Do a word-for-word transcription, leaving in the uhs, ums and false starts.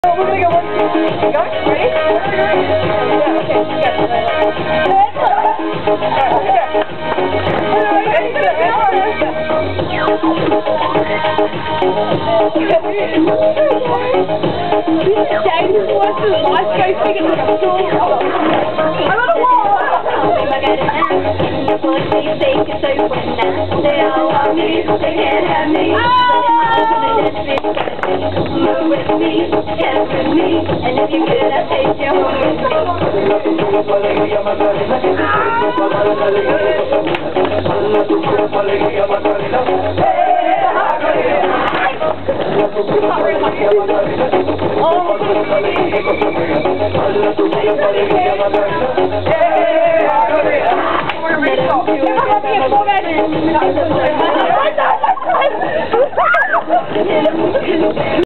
We're gonna go one, two, three, go. Ready? Yeah, okay, yeah. And if you could, I'd take you home with me. Alegría Macarena, tu cuerpo alegría Macarena,